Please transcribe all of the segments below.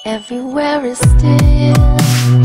Everywhere is still.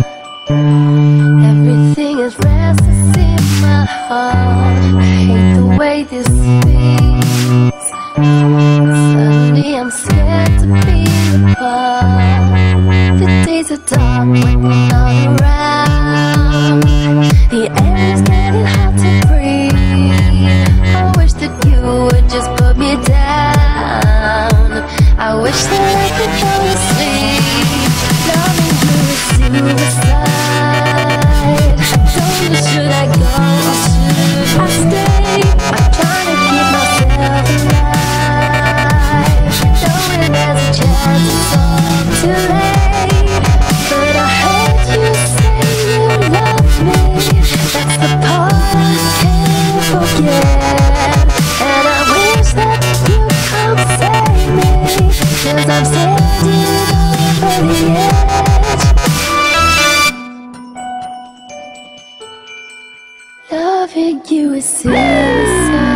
Everything is restless in my heart. I hate the way this feels. Suddenly I'm scared to be apart. The days are dark when you're not around. The air is getting hard to breathe. I wish that you would just put me down. I wish that I could go to sleep. Loving you is suicide. Don't know, should I go or should I stay? I'm trying to keep myself alive, knowing there's a chance it's all too late. But I heard you say you loved me. That's the part I can't forget. And I wish that you come save me, 'cause I'm standing over the edge. Loving you is suicide.